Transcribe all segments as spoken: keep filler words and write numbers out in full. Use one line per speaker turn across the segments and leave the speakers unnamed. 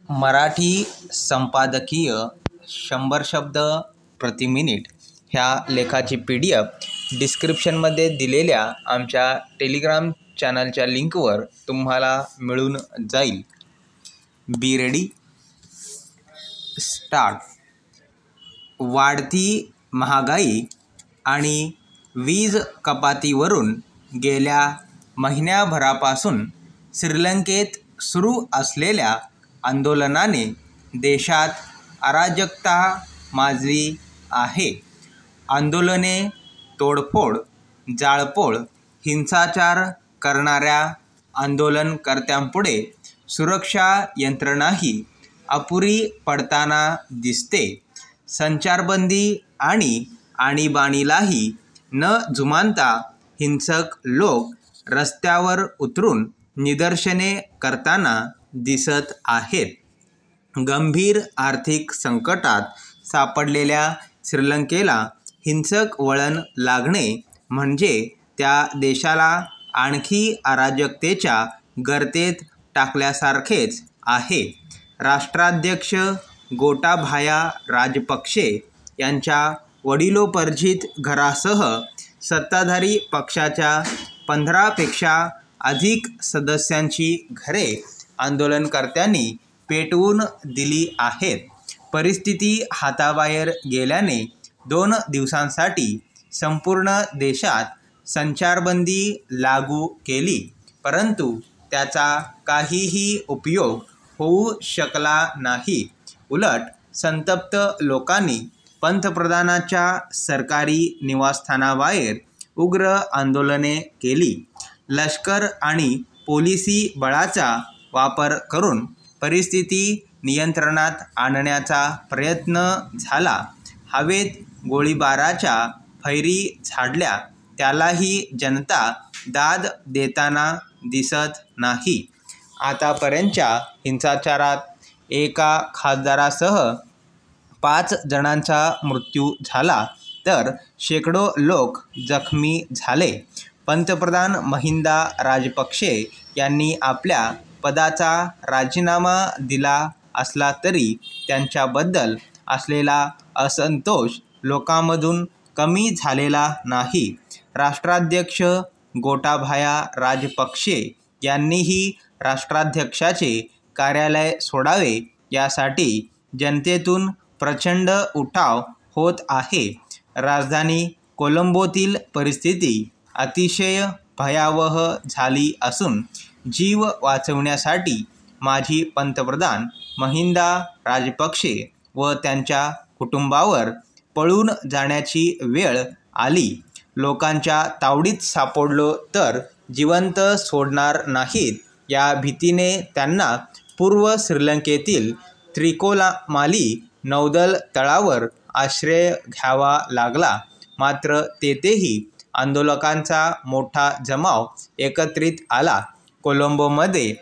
मराठी संपादकीय शंभर शब्द प्रति मिनिट ह्या लेखाची पी डी एफ डिस्क्रिप्शनमध्ये दिलेल्या आमच्या टेलिग्राम चॅनलच्या लिंकवर तुम्हाला मिळून जाईल. Be ready, start. वाढती महागाई आणि वीज कपातीवरून गेल्या महिन्याभरापासून श्रीलंकेत सुरू असलेल्या आंदोलनाने देशात अराजकता माजली आहे. आंदोलने, तोडफोड, जाळपोळ, हिंसाचार करणाऱ्या आंदोलनकर्त्यांपुढे सुरक्षा यंत्रणाही अपुरी पडताना दिसते. संचारबंदी आणि आणीबाणीलाही न जुमानता हिंसक लोक रस्त्यावर उतरून निदर्शने करताना दिसत आहेत. गंभीर आर्थिक संकटात सापडलेल्या श्रीलंकेला हिंसक वळण लागणे म्हणजे त्या देशाला आणखी अराजकतेच्या गर्तेत टाकल्यासारखेच आहे. राष्ट्राध्यक्ष गोटाभाया राजपक्षे यांच्या वडिलोपार्जित घरासह सत्ताधारी पक्षाच्या पंधरापेक्षा अधिक सदस्यांची घरे आंदोलनकर्त्यांनी पेटवून दिली आहेत. परिस्थिती हाताबाहेर गेल्याने दोन दिवसांसाठी संपूर्ण देशात संचारबंदी लागू केली, परंतु त्याचा काहीही उपयोग होऊ शकला नाही. उलट संतप्त लोकांनी पंतप्रधानांच्या सरकारी निवासस्थानाबाहेर उग्र आंदोलने केली. लष्कर आणि पोलिसी बळाचा वापर करून परिस्थिती नियंत्रणात आणण्याचा प्रयत्न झाला. हवेत गोळीबाराच्या फैरी झाडल्या, त्यालाही जनता दाद देताना दिसत नाही. आतापर्यंतच्या हिंसाचारात एका खासदारासह पाच जणांचा मृत्यू झाला तर शेकडो लोक जखमी झाले. पंतप्रधान महिंदा राजपक्षे यांनी आपल्या पदाचा राजीनामा दिला असला तरी त्यांच्याबद्दल असलेला असंतोष लोकांमधून कमी झालेला नाही. राष्ट्राध्यक्ष गोटाभाया राजपक्षे यांनीही राष्ट्राध्यक्षाचे कार्यालय सोडावे यासाठी जनतेतून प्रचंड उठाव होत आहे. राजधानी कोलंबोतील परिस्थिती अतिशय भयावह झाली असून जीव वाचवण्यासाठी माजी पंतप्रधान महिंदा राजपक्षे व त्यांच्या कुटुंबावर पळून जाण्याची वेळ आली. लोकांच्या तावडीत सापडलो तर जिवंत सोडणार नाहीत या भीतीने त्यांना पूर्व श्रीलंकेतील त्रिकोमाली नौदल तळावर आश्रय घ्यावा लागला. मात्र तेथेही आंदोलकांचा मोठा जमाव एकत्रित आला. कोलंबोमध्ये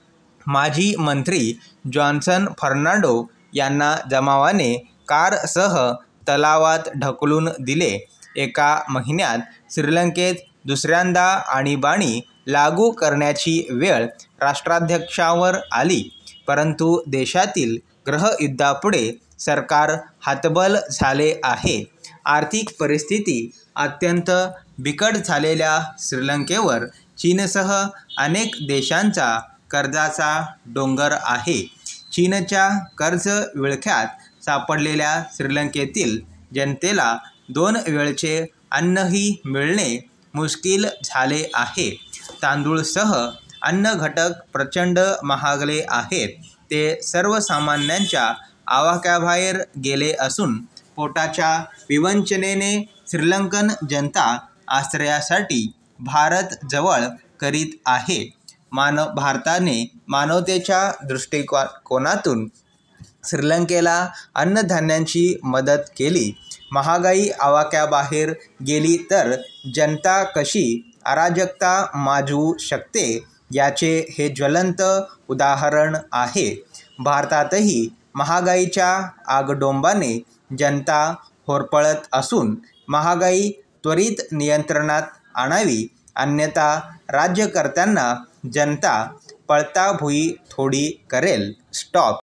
माजी मंत्री जॉन्सन फर्नांडो यांना जमावाने कारसह तलावात ढकलून दिले. एका महिन्यात श्रीलंकेत दुसऱ्यांदा आणीबाणी लागू करण्याची वेळ राष्ट्राध्यक्षावर आली, परंतु देशातील गृहयुद्धापुढे सरकार हतबल झाले आहे. आर्थिक परिस्थिती अत्यंत बिकट झालेल्या श्रीलंकेवर चीनसह अनेक देशांचा कर्जाचा डोंगर आहे. चीनच्या कर्ज विळख्यात सापडलेल्या श्रीलंकेतील जनतेला दोन वेळचे अन्नही मिळणे मुश्किल झाले आहे. तांदूळसह अन्न घटक प्रचंड महागले आहेत. ते सर्वसामान्यांच्या आवाक्याबाहेर गेले असून पोटाच्या विवंचनेने श्रीलंकन जनता आश्रयासाठी भारत जवळ करीत आहे. मानव भारताने मानवतेच्या दृष्टिकोनातून श्रीलंकेला अन्नधान्यांची मदत केली. महागाई आवाक्याबाहेर गेली तर जनता कशी अराजकता माजवू शकते याचे हे ज्वलंत उदाहरण आहे. भारतातही महागाईच्या आगडोंबाने जनता होरपळत असून महागाई त्वरित नियंत्रणात आणावी, अन्यथा राज्यकर्त्यांना जनता पळताभुई थोडी करेल. स्टॉप.